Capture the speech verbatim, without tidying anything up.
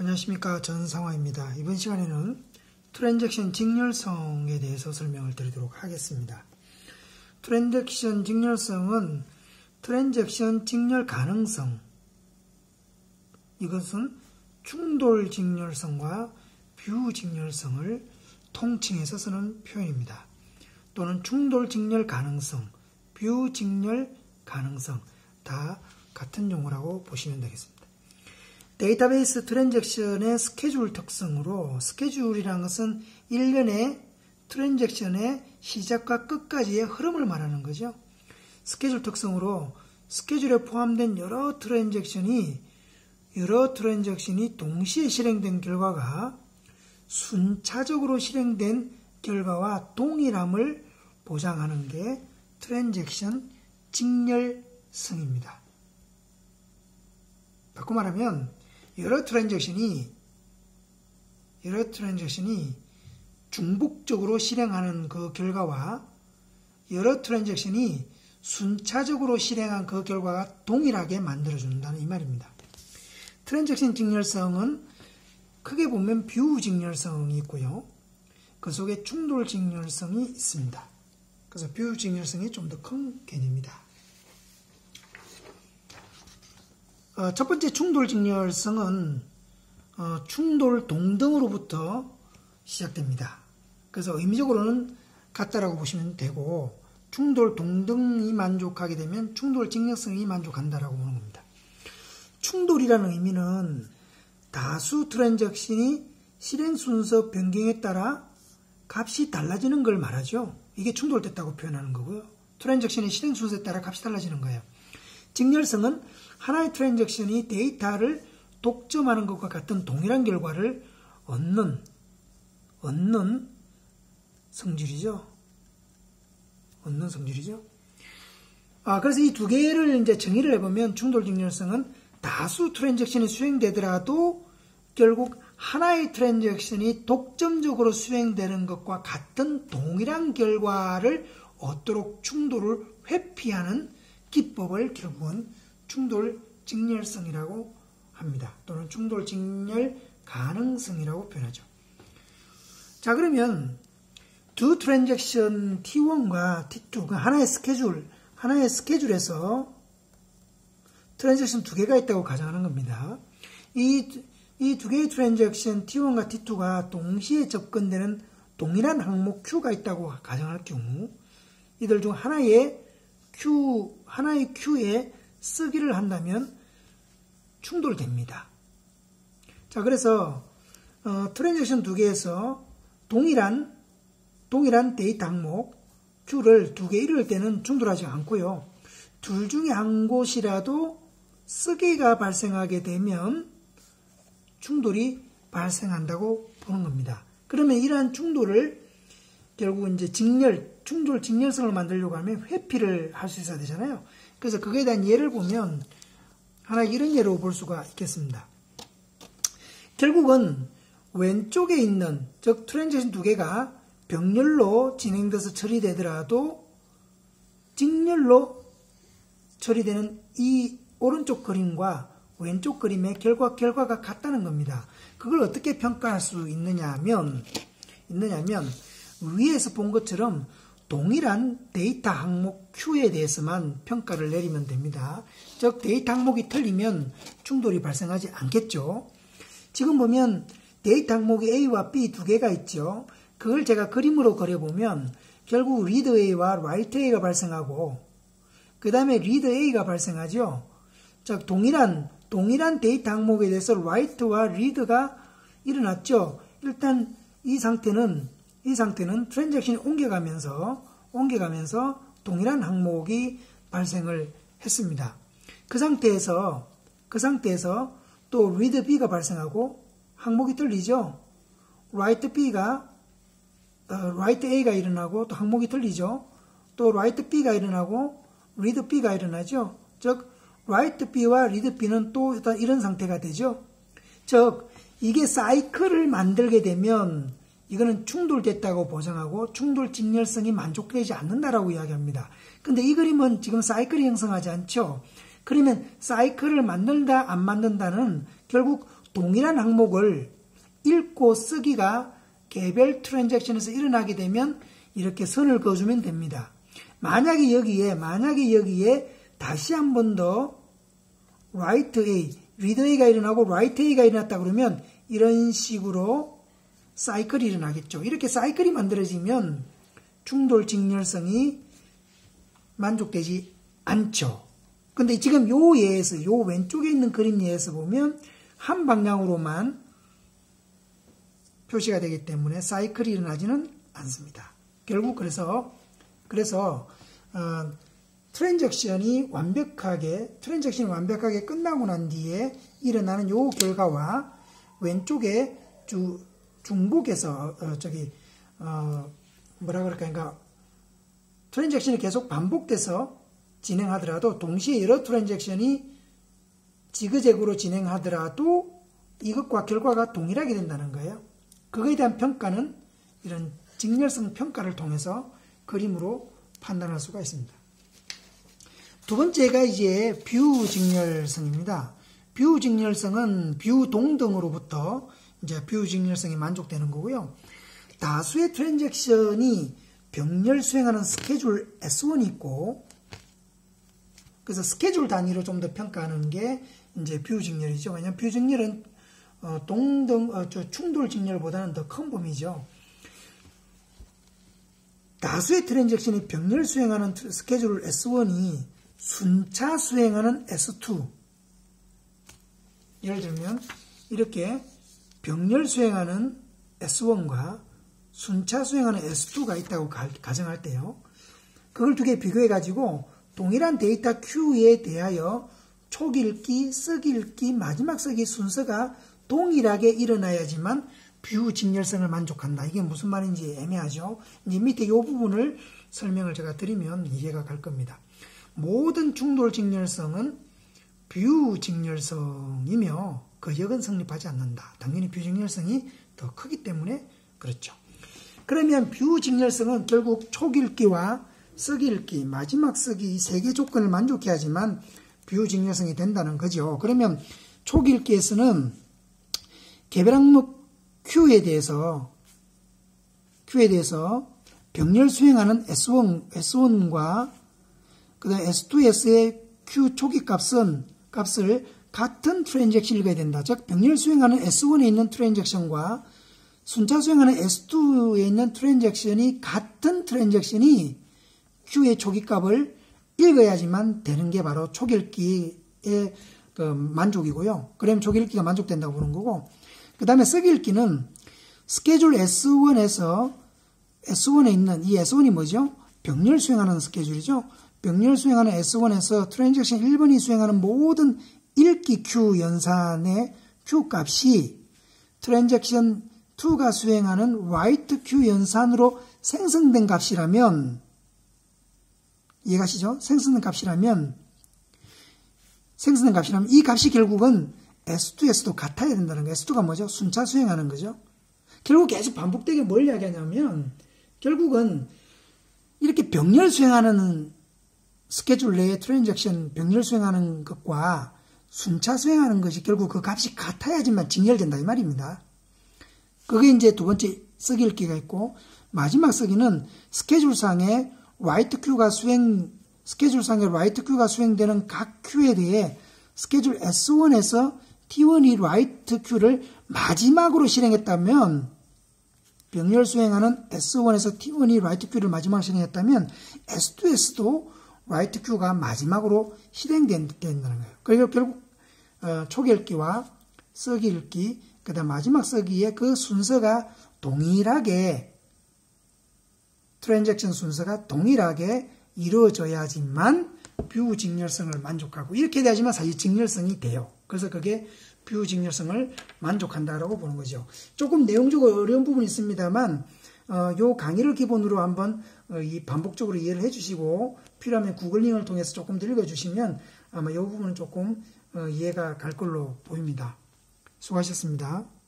안녕하십니까, 전상화입니다. 이번 시간에는 트랜잭션 직렬성에 대해서 설명을 드리도록 하겠습니다. 트랜잭션 직렬성은 트랜잭션 직렬 가능성, 이것은 충돌 직렬성과 뷰 직렬성을 통칭해서 쓰는 표현입니다. 또는 충돌 직렬 가능성, 뷰 직렬 가능성 다 같은 용어라고 보시면 되겠습니다. 데이터베이스 트랜잭션의 스케줄 특성으로, 스케줄이라는 것은 일련의 트랜잭션의 시작과 끝까지의 흐름을 말하는 거죠. 스케줄 특성으로 스케줄에 포함된 여러 트랜잭션이 여러 트랜잭션이 동시에 실행된 결과가 순차적으로 실행된 결과와 동일함을 보장하는 게 트랜잭션 직렬성입니다. 바꿔 말하면 여러 트랜잭션이 여러 트랜잭션이 중복적으로 실행하는 그 결과와 여러 트랜잭션이 순차적으로 실행한 그 결과가 동일하게 만들어준다는 이 말입니다. 트랜잭션 직렬성은 크게 보면 뷰 직렬성이 있고요. 그 속에 충돌 직렬성이 있습니다. 그래서 뷰 직렬성이 좀 더 큰 개념이다. 어, 첫 번째 충돌 직렬성은 어, 충돌 동등으로부터 시작됩니다. 그래서 의미적으로는 같다라고 보시면 되고, 충돌 동등이 만족하게 되면 충돌 직렬성이 만족한다라고 보는 겁니다. 충돌이라는 의미는 다수 트랜잭션이 실행 순서 변경에 따라 값이 달라지는 걸 말하죠. 이게 충돌됐다고 표현하는 거고요. 트랜잭션의 실행 순서에 따라 값이 달라지는 거예요. 직렬성은 하나의 트랜잭션이 데이터를 독점하는 것과 같은 동일한 결과를 얻는, 얻는 성질이죠. 얻는 성질이죠. 아, 그래서 이 두 개를 이제 정의를 해보면 충돌 직렬성은 다수 트랜잭션이 수행되더라도 결국 하나의 트랜잭션이 독점적으로 수행되는 것과 같은 동일한 결과를 얻도록 충돌을 회피하는 기법을 결국은 충돌 직렬성이라고 합니다. 또는 충돌 직렬 가능성이라고 표현하죠. 자, 그러면 두 트랜잭션 티 원과 티 투, 하나의 스케줄, 하나의 스케줄에서 트랜잭션 두 개가 있다고 가정하는 겁니다. 이, 이 두 개의 트랜잭션 티 원과 티 투가 동시에 접근되는 동일한 항목 Q가 있다고 가정할 경우, 이들 중 하나의 Q, 하나의 Q에 쓰기를 한다면 충돌됩니다. 자, 그래서 어, 트랜잭션 두 개에서 동일한 동일한 데이터 항목 Q를 두 개 이룰 때는 충돌하지 않고요. 둘 중에 한 곳이라도 쓰기가 발생하게 되면 충돌이 발생한다고 보는 겁니다. 그러면 이러한 충돌을 결국 이제 직렬, 충돌 직렬성을 만들려고 하면 회피를 할 수 있어야 되잖아요. 그래서 그거에 대한 예를 보면 하나 이런 예로 볼 수가 있겠습니다. 결국은 왼쪽에 있는, 즉 트랜잭션 두 개가 병렬로 진행돼서 처리되더라도 직렬로 처리되는 이 오른쪽 그림과 왼쪽 그림의 결과, 결과가 같다는 겁니다. 그걸 어떻게 평가할 수 있느냐면, 있느냐면 위에서 본 것처럼 동일한 데이터 항목 Q에 대해서만 평가를 내리면 됩니다. 즉 데이터 항목이 틀리면 충돌이 발생하지 않겠죠. 지금 보면 데이터 항목이 A와 B 두 개가 있죠. 그걸 제가 그림으로 그려보면 결국 read A와 write A가 발생하고 그 다음에 read A가 발생하죠. 즉 동일한 동일한 데이터 항목에 대해서 write와 read가 일어났죠. 일단 이 상태는 이 상태는 트랜잭션이 옮겨가면서 옮겨가면서 동일한 항목이 발생을 했습니다. 그 상태에서 그 상태에서 또 read B가 발생하고 항목이 틀리죠. write B가 어, write A가 일어나고 또 항목이 틀리죠. 또 write B가 일어나고 read B가 일어나죠. 즉 write B와 read B는 또 일단 이런 상태가 되죠. 즉 이게 사이클을 만들게 되면 이거는 충돌됐다고 보정하고 충돌 직렬성이 만족되지 않는다라고 이야기합니다. 근데 이 그림은 지금 사이클이 형성하지 않죠. 그러면 사이클을 만든다 안 만든다는 결국 동일한 항목을 읽고 쓰기가 개별 트랜잭션에서 일어나게 되면 이렇게 선을 그어주면 됩니다. 만약에 여기에 만약에 여기에 다시 한 번 더 write A, read A가 일어나고 write A가 일어났다 그러면 이런 식으로 사이클이 일어나겠죠. 이렇게 사이클이 만들어지면 충돌 직렬성이 만족되지 않죠. 근데 지금 요 예에서 요 왼쪽에 있는 그림 예에서 보면 한 방향으로만 표시가 되기 때문에 사이클이 일어나지는 않습니다. 결국 그래서 그래서 어, 트랜잭션이 완벽하게 트랜잭션이 완벽하게 끝나고 난 뒤에 일어나는 요 결과와 왼쪽에 주, 중복해서 어, 저기 어, 뭐라 그럴까 그러니까 트랜잭션이 계속 반복돼서 진행하더라도 동시에 여러 트랜잭션이 지그재그로 진행하더라도 이것과 결과가 동일하게 된다는 거예요. 그거에 대한 평가는 이런 직렬성 평가를 통해서 그림으로 판단할 수가 있습니다. 두 번째가 이제 뷰 직렬성입니다. 뷰 직렬성은 뷰 동등으로부터 이제 뷰 직렬성이 만족되는 거고요. 다수의 트랜잭션이 병렬 수행하는 스케줄 에스 원이 있고, 그래서 스케줄 단위로 좀 더 평가하는 게 이제 뷰 직렬이죠. 왜냐하면 뷰 직렬은 어, 동등, 어, 저 충돌 직렬보다는 더 큰 범위죠. 다수의 트랜잭션이 병렬 수행하는 스케줄 에스 원이 순차 수행하는 에스 투. 예를 들면 이렇게 병렬 수행하는 에스 원과 순차 수행하는 에스 투가 있다고 가정할 때요. 그걸 두 개 비교해 가지고 동일한 데이터 Q에 대하여 초기읽기, 쓰기읽기, 마지막 쓰기 순서가 동일하게 일어나야지만 뷰 직렬성을 만족한다. 이게 무슨 말인지 애매하죠. 이제 밑에 이 부분을 설명을 제가 드리면 이해가 갈 겁니다. 모든 충돌 직렬성은 뷰 직렬성이며 그 역은 성립하지 않는다. 당연히 뷰 직렬성이 더 크기 때문에 그렇죠. 그러면 뷰 직렬성은 결국 초기읽기와 쓰기읽기, 마지막 쓰기 이 세 개 조건을 만족해야지만 뷰 직렬성이 된다는 거죠. 그러면 초기읽기에서는 개별 항목 Q에 대해서 Q에 대해서 병렬 수행하는 에스 원, 에스 원과 그 다음 에스 투에서의 Q 초기 값은 값을 같은 트랜잭션 읽어야 된다. 즉 병렬 수행하는 에스 원에 있는 트랜잭션과 순차 수행하는 에스 투에 있는 트랜잭션이 같은 트랜잭션이 Q의 초기 값을 읽어야지만 되는 게 바로 초기읽기의 그 만족이고요. 그러면 초기읽기가 만족된다고 보는 거고, 그 다음에 쓰기읽기는 스케줄 에스 원에서 에스 원에 있는 이 에스 원이 뭐죠? 병렬 수행하는 스케줄이죠. 병렬 수행하는 에스 원에서 트랜잭션 일 번이 수행하는 모든 읽기 Q 연산의 Q 값이 트랜잭션 이가 수행하는 write Q 연산으로 생성된 값이라면, 이해가시죠? 생성된 값이라면, 생성된 값이라면 이 값이 결국은 에스 투에서도 같아야 된다는 거예요. 에스 투가 뭐죠? 순차 수행하는 거죠. 결국 계속 반복되게 뭘 이야기하냐면, 결국은 이렇게 병렬 수행하는 스케줄 내에 트랜잭션 병렬 수행하는 것과 순차 수행하는 것이 결국 그 값이 같아야지만 직렬된다 이 말입니다. 그게 이제 두 번째 쓰기읽기가 있고, 마지막 쓰기는 스케줄상의 write Q가 수행, 스케줄상의 write Q가 수행되는 각 Q에 대해 스케줄 에스 원에서 티 원이 write Q를 마지막으로 실행했다면, 병렬 수행하는 에스 원에서 티 원이 write Q를 마지막으로 실행했다면 에스 투에서도 write Q가 마지막으로 실행된다는 거예요. 그리고 결국 어, 초기읽기와 쓰기읽기, 그 다음 마지막 쓰기의 그 순서가 동일하게, 트랜잭션 순서가 동일하게 이루어져야지만 뷰 직렬성을 만족하고, 이렇게 돼야지만 사실 직렬성이 돼요. 그래서 그게 뷰 직렬성을 만족한다라고 보는 거죠. 조금 내용적으로 어려운 부분이 있습니다만 어, 요 강의를 기본으로 한번 어, 이 반복적으로 이해를 해주시고 필요하면 구글링을 통해서 조금 더 읽어주시면 아마 이 부분은 조금 어, 이해가 갈 걸로 보입니다. 수고하셨습니다.